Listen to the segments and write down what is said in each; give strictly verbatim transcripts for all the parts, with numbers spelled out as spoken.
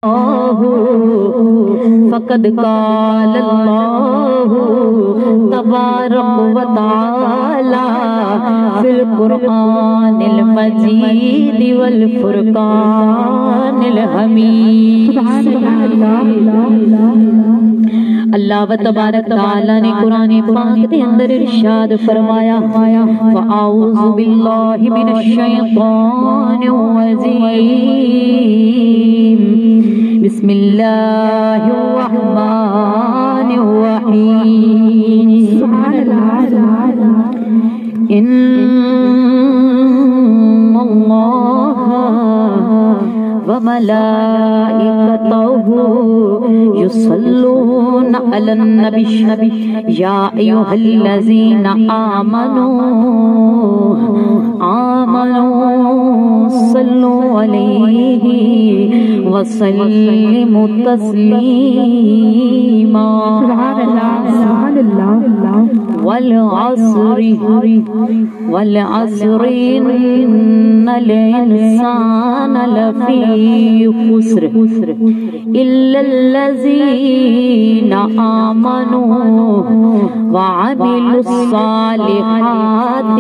فقد قال اللہ تبارک و تعالی فی القرآن المجید والفرقان الحمید۔ اللہ و تبارک تعالی نے قرآن پاک کے اندر ارشاد فرمایا فَأَعُوذُ بِاللَّهِ مِنَ الشَّيْطَانِ الرَّجِيمِ بسم اللہ الرحمن الرحیم۔ ان اللہ وملائکتہ یصلون علی النبی یا ایھا الذین آمنوا آمنوا صلوا علیہ وسلموا تسلیما۔ والعصر والعصر ان الانسان لفی خسر الا الذین آمنوا وعملوا الصالحات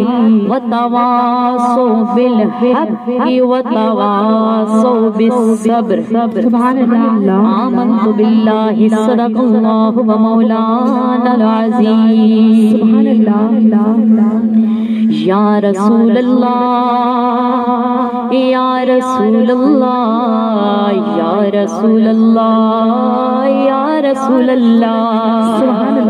وتواصوا بالحق وتواصوا بالصبر۔ آمنت باللہ صدق اللہ ومولانا العظیم۔ یا رسول اللہ یا رسول اللہ یا رسول اللہ یا رسول اللہ۔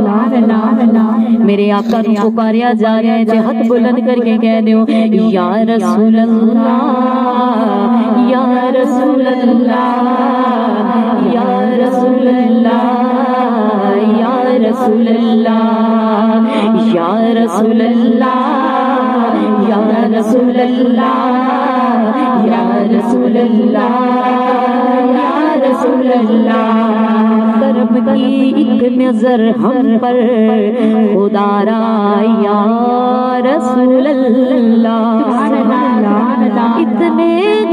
میرے آقا کو پکاریا جا رہا ہے، ہاتھ بلند کر کے کہہ دو یا رسول اللہ یا رسول اللہ یا رسول اللہ یا رسول اللہ یا رسول اللہ یا رسول اللہ یا رسول اللہ یا رسول اللہ۔ کرم کی ایک نظر ہم پر خدا را یا رسول اللہ۔ اتنے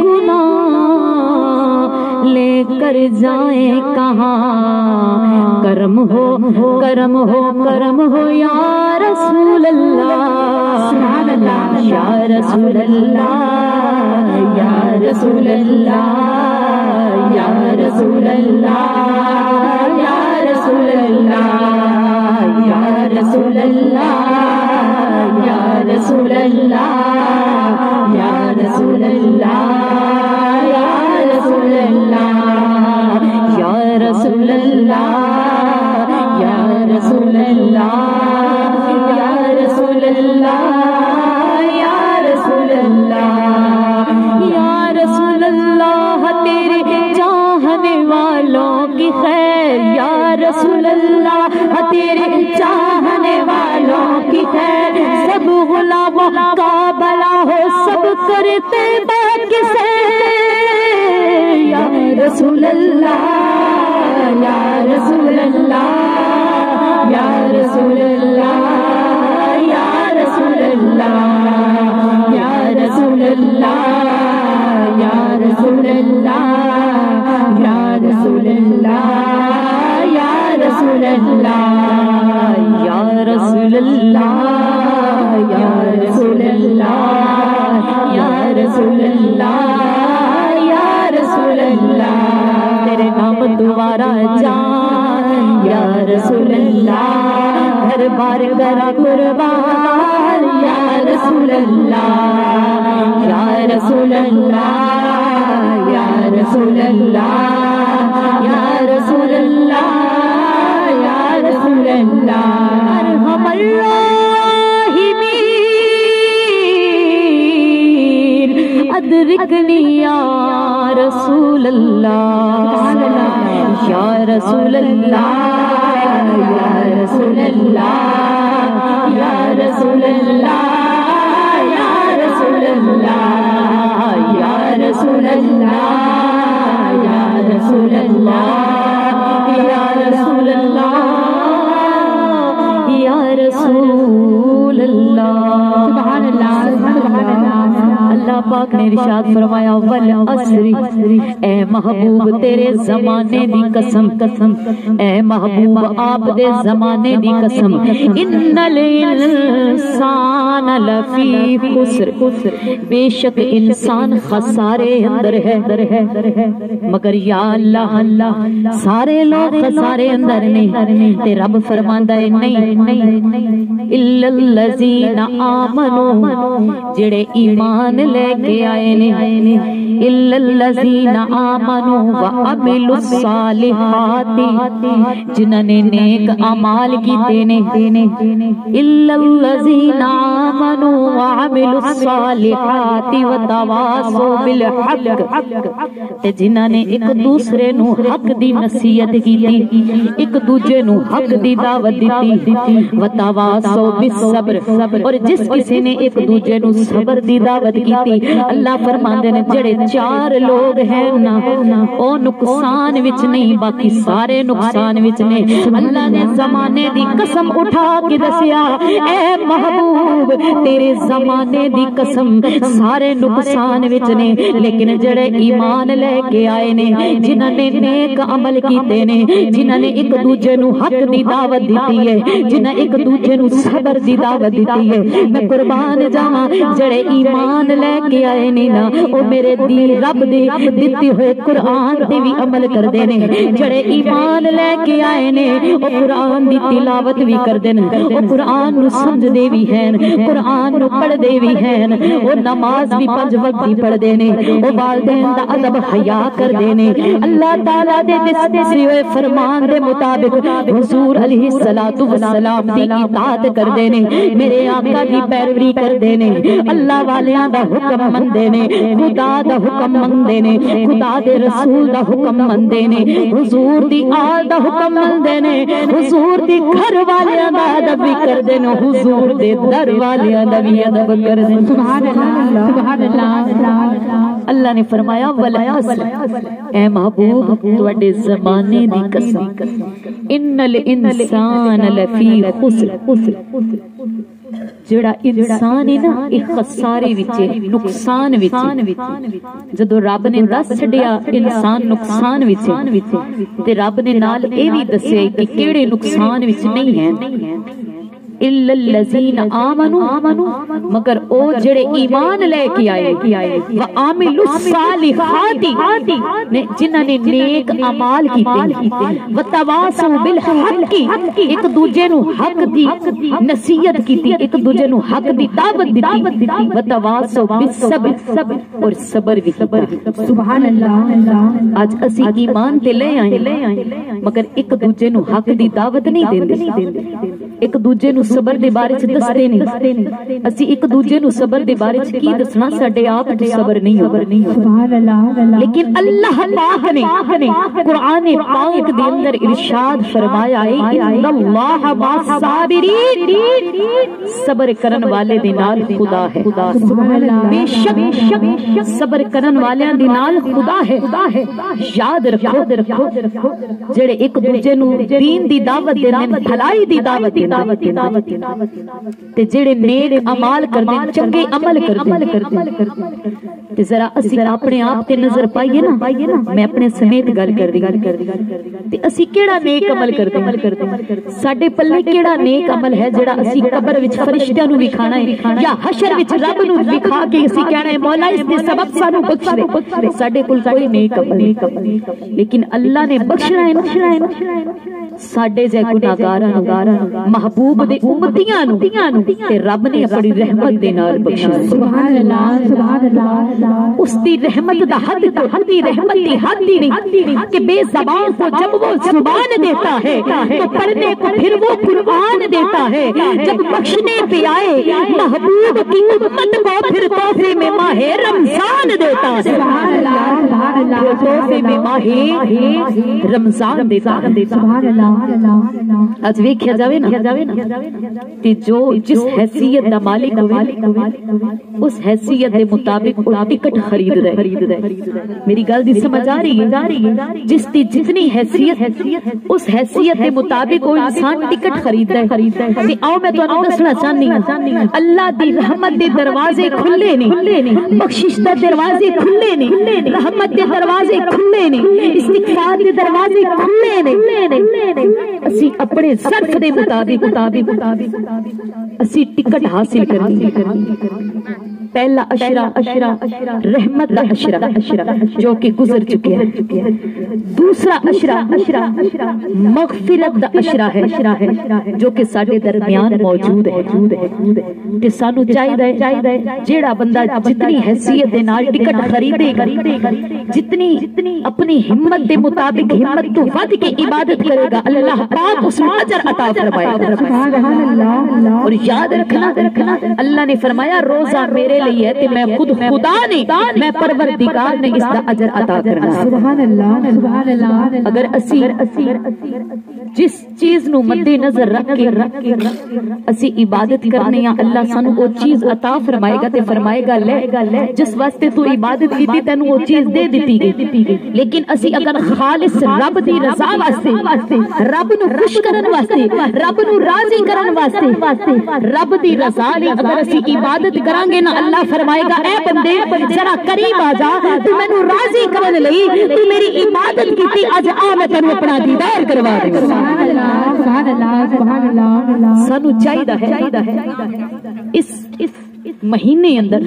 گناہ لے کر جائیں کہاں، کرم ہو کرم ہو کرم ہو یا رسول اللہ یا رسول اللہ یا رسول اللہ یا رسول اللہ یا رسول اللہ یا رسول اللہ یا رسول اللہ یا رسول اللہ یا رسول اللہ یا رسول اللہ یا رسول اللہ یا رسول اللہ یا رسول اللہ یا رسول اللہ۔ تیرے چاہنے والوں کی خیر یا رسول اللہ، تیرے چاہنے والوں کی خیر، سب غلاموں کا بھلا ہو سب کرتے باقی سے یا رسول اللہ یا رسول اللہ یا رسول اللہ یا رسول اللہ یا رسول اللہ یا رسول اللہ یا رسول اللہ یا رسول اللہ یا رسول اللہ یا رسول اللہ یا رسول اللہ یا رسول اللہ۔ تیرے نام دوبارہ جان یا رسول اللہ، ہر بار کرا قربان یا رسول اللہ یا رسول اللہ یا رسول اللہ یا رسول اللہ یا رسول اللہ۔ ارحم الراحمین ادرکنی یا رسول اللہ یا رسول اللہ یا رسول اللہ یا رسول اللہ یا رسول اللہ یا رسول اللہ یا رسول اللہ یا رسول اللہ یا رسول اللہ۔ اللہ پاک نے نے ارشاد فرمایا والعصر اے محبوب تیرے زمانے دی قسم قسم اے محبوب آپ دے زمانے دی قسم ان الانسان لفی خسر بے شک انسان خسارے اندر ہے مگر یا اللہ اللہ سارے لوگ خسارے اندر نہیں تے رب فرماندا ہے نہیں الا الذین آمنوا جڑے ایمان لے کے آئے نے الا الذین آمنوا وعملوا الصالحات جنہاں نے نیک اعمال کیتے نے الا الذین آمنوا وعملوا الصالحات وتواصوا بالحق تے جنہاں نے ایک دوسرے نو حق دی نصیحت کیتی ایک دوجے نو حق دی دعوت دیتی وتواصوا بالصبر اور جس کسی نے ایک دوجے نو صبر دی دعوت کیتی اللہ فرماندے نے جڑے چار لوگ ہیں نا او نقصان وچ نہیں باقی سارے نقصان وچ نے اللہ نے زمانے دی قسم اٹھا کے دسیا اے محبوب تیرے زمانے دی قسم سارے نقصان وچ نے لیکن جڑے ایمان لے کے آئے نے جنہاں نے نیک عمل کیتے نے جنہاں نے ایک دوجے نو حق دی دعوت دیتی ہے جنہاں ایک دوجے نو صبر دی دعوت دیتی ہے میں قربان جاواں جڑے ایمان لے کے آئے نے نا او میرے دی رب دے دتے ہوئے قرآن تے بھی عمل کردے نے جڑے ایمان لے کے آئے نے او قرآن دی تلاوت بھی کردے نے او قرآن نو سمجھدے بھی ہیں قرآن نو پڑھدے بھی ہیں او نماز بھی پنج وقت دی پڑھدے نے او والدین دا ادب حیا کردے نے اللہ تعالی دے دستے ہوئے فرمان دے مطابق حضور علیہ الصلوۃ والسلام دی اطاعت کردے نے میرے آقا دی پیروی کردے نے اللہ والیاں دا حکم مندے نے خدا دا حکم مندے نے خدا دے رسول دا حکم مندے نے حضور دی آل دا حکم مندے نے حضور دی گھر والیاں دا ادب بھی کردے نے حضور دے در والیاں دا بھی ادب کردے سبحان اللہ سبحان اللہ اللہ نے فرمایا والعصر اے محبوب تواڈے زمانے دی قسم ان الانسان لفی خسر جڑا انسان ہے نا ایک خسارے وچ نقصان وچ جدو رب نے دس چھڈیا انسان نقصان وچ تے رب نے نال اے وی دسیا کہ کیڑے نقصان وچ نہیں ہیں الا الذین آمنوا مگر او جڑے ایمان لے کے آئے وعملوا الصالحات جنہاں نے نیک اعمال کیتے وتواصوا بالحق ایک دوجے نو حق دی نصیحت کیتی ایک دوجے نو حق دی دعوت دتی وتواصوا بالصبر اور صبر بھی سبحان اللہ اج اسی ایمان تے لے آئے مگر ایک دوجے نو حق دی دعوت نہیں دیندے ایک دوجے نو صبر دے بارے چ دسدے نہیں اسی ایک دوجے نو صبر دے بارے چ کی دسنا ساڈے آپ تے صبر نہیں ہو سبحان اللہ لیکن اللہ پاک نے قرآن پاک دے اندر ارشاد فرمایا ہے ان اللہ مع الصابرین صبر کرن والے دے نال خدا ہے بے شک صبر کرن والے دے نال خدا ہے یاد رکھو جڑے ایک دوجے نو دین دی دعوت دے نے بھلائی دی دعوت تے جڑے نیک اعمال کردے چنگے عمل کردے تے ذرا اسی اپنے آپ تے نظر پائیے نا میں اپنے سمیت گل کردی تے اسی کیڑا نیک عمل کردے ساڈے پلے کیڑا نیک عمل ہے جڑا اسی قبر وچ فرشتیاں نو وکھانا ہے یا حشر وچ رب نو وکھا کے اسی کہنا ہے مولا اس دے سبب سانو بخش دے ساڈے کول کوئی نیک عمل لیکن اللہ نے بخشنا ہے ساڈے جے گناہگاراں نو محبوب دے امتیاں نو تے رب نے اپنی رحمت دے نال بخشنا سبحان اللہ سبحان اللہ اس دی رحمت دا حد حد دی رحمت دی حد ہی نہیں کہ بے زبان کو جب وہ زبان دیتا ہے تو پڑھنے کو پھر وہ قرآن دیتا ہے جب بخشنے پہ آئے محبوب کی امت کو پھر تحفے میں ماہ رمضان دیتا ہے سبحان اللہ سبحان اللہ تحفے میں ماہ رمضان دیتا ہے سبحان اللہ آج ویکھیا جاوے نا تے جو جس حیثیت دا مالک ہوئے اس حیثیت دے مطابق وہ ٹکٹ خرید رہے. میری گل دی سمجھ آ رہی ہے؟ جس دی جتنی حیثیت اس حیثیت کے مطابق وہ انسان ٹکٹ خرید رہے. آؤ میں تانوں دسنا چاہنی ہوں اللہ دی رحمت دے دروازے کھلے نے, بخشش دے دروازے کھلے نے, رحمت دے دروازے کھلے نے, استغفار دے دروازے کھلے نے. اسی اپنے صرف دے مطابق اسی ٹکٹ حاصل کرنی. پہلا اشرا رحمت دا اشرا جو کہ گزر چکے ہیں. دوسرا اشرا مغفرت دا اشرا ہے جو کہ ساڈے درمیان موجود ہے. کہ سانو چاہیے جیڑا بندہ جتنی حیثیت دے نال ٹکٹ خریدے گا, جتنی اپنی ہمت دے مطابق ہمت تو ود کے عبادت کرے گا, اللہ پاک اس کو اجر عطا فرمائے گا. اور یاد رکھنا اللہ نے فرمایا روزہ میرے لیے ہے تے میں خود خدا نے میں پروردگار نے اس کا اجر عطا کرنا. سبحان اللہ سبحان اللہ. اگر اسی جس چیز نو مد نظر رکھ کے اسی عبادت کرنے یا اللہ سانو وہ چیز عطا فرمائے گا تے فرمائے گا لے جس واسطے تو عبادت کیتی تینوں وہ چیز دے دتی گئی. لیکن اسی اگر خالص رب دی رضا واسطے, رب نو خوش کرن واسطے, رب نو راضی کرن واسطے, رب دی رضا لئی اگر اسی عبادت کران گے نا اللہ فرمائے گا اے بندے ذرا قریب آ جا, تو مینوں راضی کرن لئی تو میری عبادت کیتی, اج آ میں تینوں اپنا دیدار کروا دوں. سبحان اللہ سبحان اللہ سبحان اللہ. سانو چاہیے ہے اس مہینے اندر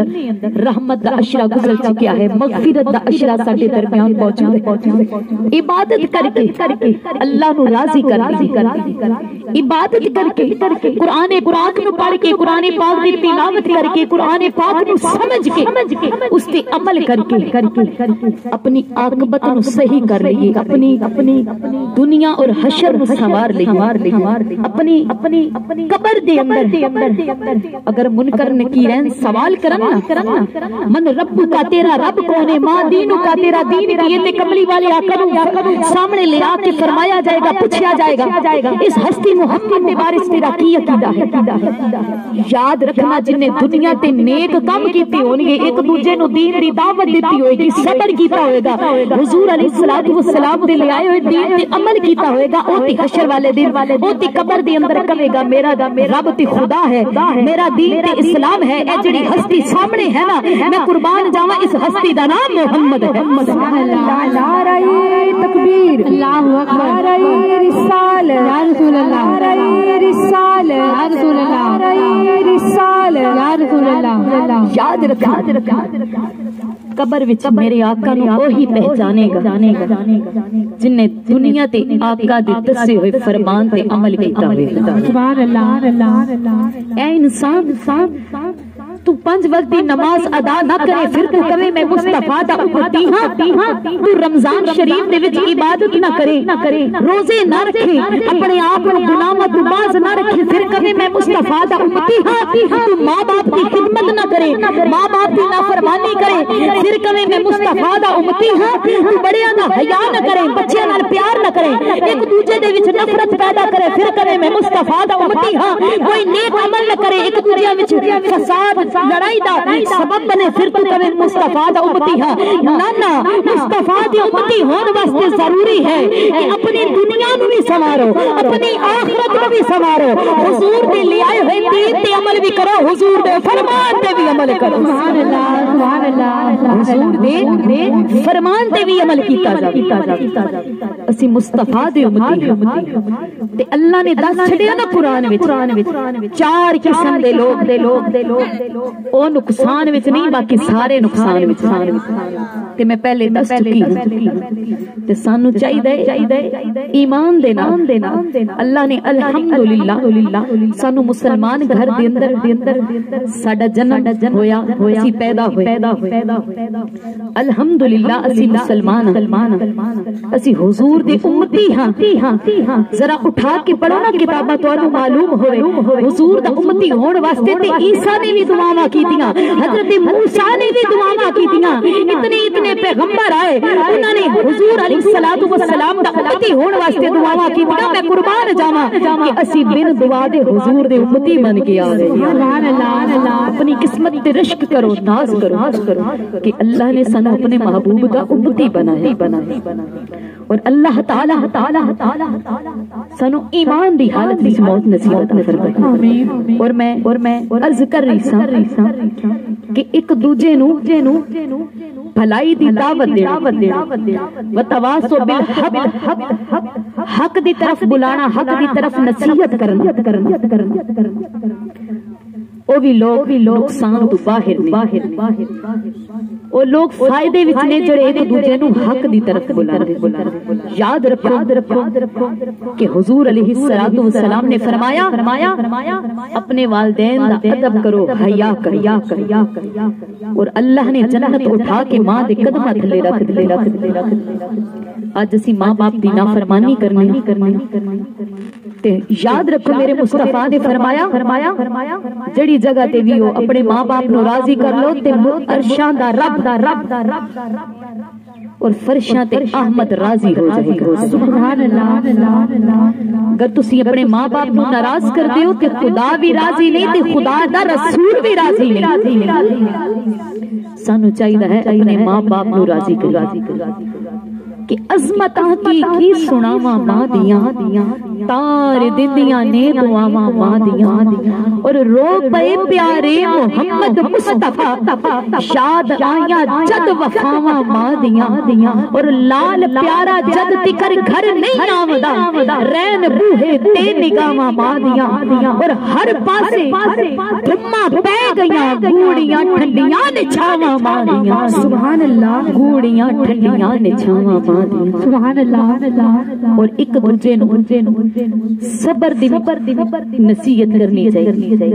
رحمت دا اشرا گزر چکیا ہے, مغفرت دا اشرا ساڈے درمیان موجود ہے. عبادت کر کے اللہ نو راضی کر, عبادت کر کے قرآن پاک نو پڑھ کے, قرآن پاک دی تلاوت کر کے, قرآن پاک نو سمجھ کے اس تے عمل کر کے اپنی عاقبت نو صحیح کر لئیے, اپنی اپنی دنیا اور حشر نو سنوار لئیے. اپنی اپنی قبر دے اندر اگر منکر نکیرین سوال کرنا من رب کا تیرا رب کون ہے, ماں دینو کا تیرا دین کیے تے کملی والے آقا سامنے لے آ کے فرمایا جائے گا, پوچھا جائے گا اس ہستی محمد کے بارے تیرا کی عقیدہ ہے. یاد رکھنا جن نے دنیا تے نیک کام کیتے ہون گے, ایک دوجے نو دین دی دعوت دیتی ہوئے گی, صبر کیتا ہوئے گا, حضور علیہ الصلوۃ والسلام دے لے آئے ہوئے دین تے عمل کیتا ہوئے گا, او تے حشر والے دن او تے قبر دے اندر کہے گا میرا رب تے خدا ہے, میرا دین تے اسلام ہے. اے جڑی ہستی سامنے ہے نا میں قربان جاواں اس ہستی دا نام محمد ہے. سبحان اللہ. نعرہ تکبیر, اللہ اکبر, نعرہ رسالہ یا رسول اللہ, نعرہ رسالہ یا رسول اللہ, نعرہ رسالہ یا رسول اللہ. یاد رکھا قبر وچ میرے آقا نو وہی پہچانے گا جن نے دنیا تے آقا دے دسے ہوئے فرمان تے عمل کیتا ہوئے. سبحان اللہ. اے انسان تو پنج وقت دی نماز ادا نہ کرے پھر تو کہے میں مصطفیٰ دا امتی ہاں, تو رمضان شریف دے وچ عبادت نہ کرے, روزے نہ رکھے, اپنے آپ کو گناہاں تو باز نہ رکھے پھر کہے میں مصطفیٰ دا امتی ہاں, تو ماں باپ کی خدمت نہ کرے, ماں باپ کی نافرمانی کرے پھر کہے میں مصطفیٰ دا امتی ہاں, تو بڑیاں دا حیا نہ کرے, بچیاں نال پیار نہ کرے, ایک دوجے دے وچ نفرت پیدا کرے پھر کہے میں مصطفیٰ دا امتی ہاں, کوئی نیک عمل نہ کرے, ایک دوجے وچ فساد لڑائی دا سبب بنے پھر تو کبھی مصطفیٰ دا امتی ہے. نانا مصطفیٰ دی امتی ہون واسطے ضروری ہے کہ اپنی دنیا نو بھی سنوارو, اپنی آخرت نو بھی سنوارو, حضور دے لے آئے ہوئے دین تے عمل بھی کرو, حضور دے فرمان تے بھی عمل کرو. سبحان اللہ سبحان اللہ. حضور دے فرمان تے بھی عمل کیتا جا. اسی مصطفیٰ دے امتی ہیں تے اللہ نے دس چھڑیا نا قرآن وچ چار قسم دے لوگ دے لوگ دے لوگ او نقصان وچ نہیں باقی سارے نقصان وچ تے میں پہلے دس چکی ہوں. تے سانو چاہیے ایمان دینا. اللہ نے الحمدللہ سانو مسلمان گھر دے اندر دے اندر ساڈا جنم ہویا, اسی پیدا ہوئے. الحمدللہ اسی مسلمان, اسی حضور دے امتی ہاں. ذرا اٹھا کے پڑھو نا کتاباں تانوں معلوم ہوئے حضور دا امتی ہون واسطے تے عیسیٰ نے بھی دعاواں کیتیاں, حضرت موسیٰ نے بھی دعاواں کیتیاں, اتنے اتنے جنے پیغمبر آئے انہوں نے حضور علیہ الصلوۃ والسلام دا امتی ہون واسطے دعاواں کیتیاں میں قربان جاواں کہ اسی بن دعا دے حضور دے امتی بن کے آ گئے سبحان اللہ اپنی قسمت تے رشک کرو ناز کرو کہ اللہ نے سانو اپنے محبوب دا امتی بنایا اور اللہ تعالی تعالی سانو ایمان دی حالت وچ موت نصیب فرمائے اور میں اور میں عرض کر رہی ساں کہ ایک دوجے نو بھلائی دی دعوت دینا وتواصوا بالحق حق دی طرف بلانا حق دی طرف نصیحت کرنا او بھی لوگ نقصان تو باہر نہیں او لوگ فائدے وچ نے جڑے ایک دوجے نو حق دی طرف بلاندے یاد رکھو کہ حضور علیہ الصلوۃ والسلام نے فرمایا اپنے والدین دا ادب کرو حیا کرو اور اللہ نے جنت اٹھا کے ماں دے قدماں تھلے رکھ دے اج اسی ماں باپ دی نافرمانی کرنی تے یاد رکھو میرے مصطفیٰ نے فرمایا جڑی جگہ تے بھی ہو اپنے ماں باپ نو راضی کر لو تے عرشاں دا رب دا رب اور فرشاں تے احمد راضی ہو جائے گا سبحان اللہ اگر تسی اپنے ماں باپ نو ناراض کر دیو تے خدا بھی راضی نہیں تے خدا دا رسول بھی راضی نہیں سانو چاہیے ہے اپنے ماں باپ نو راضی کرو کہ عظمت کی کی سناواں ماں دیاں تار دندیاں نے دعاواں ماں دیاں اور رو پے پیارے محمد مصطفیٰ شاد آیاں جد وفاواں ماں دیاں اور لال پیارا جد تکر گھر نہیں آوندا رین بوہے تے نگاواں ماں دیاں اور ہر پاسے دھما پے گیاں گوڑیاں ٹھنڈیاں نے چھاواں ماں دیاں سبحان اللہ گوڑیاں ٹھنڈیاں نے چھاواں سبحان اللہ اور ایک دوجے نو صبر دی نصیحت کرنی چاہیے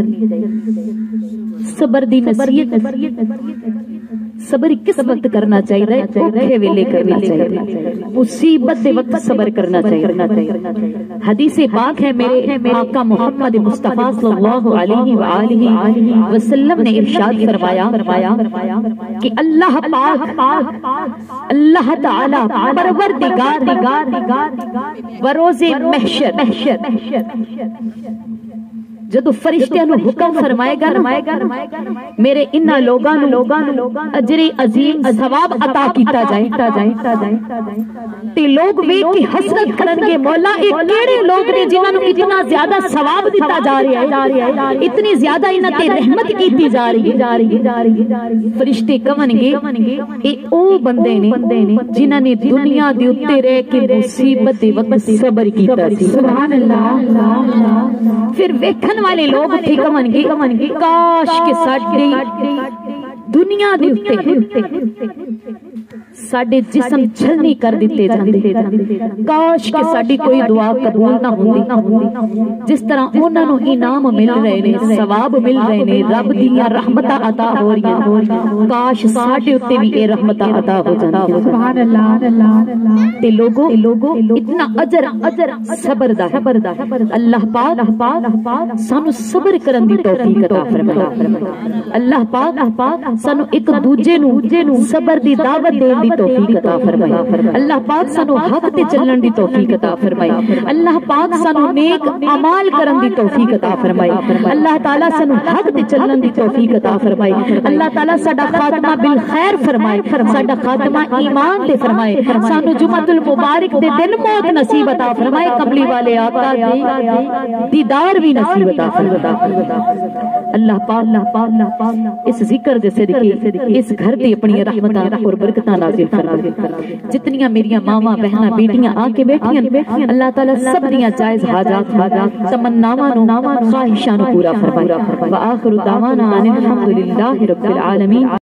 صبر دی نصیحت صبر کس وقت کرنا چاہیے اوکھے ویلے کرنا چاہیے مصیبت دے وقت صبر کرنا چاہیے حدیث پاک ہے میرے آقا محمد مصطفیٰ صلی اللہ علیہ وآلہ وسلم نے ارشاد فرمایا کہ اللہ پاک اللہ تعالی پروردگار بروز محشر جدو فرشتیاں نو حکم فرمائے گا میرے انہاں لوگاں نو اجر عظیم ثواب عطا کیتا جائے تے لوگ ویکھ کے حسرت کرن گے مولا اے کیڑے لوگ نے جنہاں نو اتنا زیادہ ثواب دتا جا رہا ہے اتنی زیادہ انہاں تے رحمت کیتی جا رہی ہے فرشتے کہن گے اے او بندے نے جنہاں نے دنیا دے اوتے رہ کے مصیبت دے وقت صبر کیتا سی سبحان اللہ پھر ویکھن والے لوگ تھی کمن گے کاش کے ساڈی دنیا دے اوتے ساڈے جسم چھلنی کر دیتے جاندے کاش کہ ساڈی کوئی دعا قبول نہ ہوندی جس طرح انہاں نو انعام مل رہے نے ثواب مل رہے نے رب دیاں رحمتاں عطا ہو رہی کاش ساڈے اوتے بھی اے رحمتاں عطا ہو جاندی سبحان اللہ تے لوگو اتنا اجر اجر صبر دا اللہ پاک سانو صبر کرن دی توفیق عطا فرمائے اللہ پاک سانو ایک دوجے نو صبر دی دعوت دین دی توفیق عطا فرمائے اللہ پاک سانو حق تے چلن دی توفیق عطا فرمائے اللہ پاک سانو نیک اعمال کرن دی توفیق عطا فرمائے اللہ تعالی سانو حق تے چلن دی توفیق عطا فرمائے اللہ تعالی ساڈا خاتمہ بالخیر فرمائے ساڈا خاتمہ ایمان تے فرمائے سانو جمعۃ المبارک دے دن موت نصیب عطا فرمائے قبلی والے آقا دے دیدار بھی نصیب عطا فرمائے اللہ پاک اس ذکر دے صدقے اس گھر تے اپنی رحمتاں اور برکتاں نازل فرما جتنیاں میریاں ماواں بہناں بیٹیاں آ کے بیٹھیاں اللہ تعالی سب دیاں جائز حاجات تمناواں نو خواہشاں نو پورا فرمائے وآخر دعوانا ان الحمد للہ رب العالمین.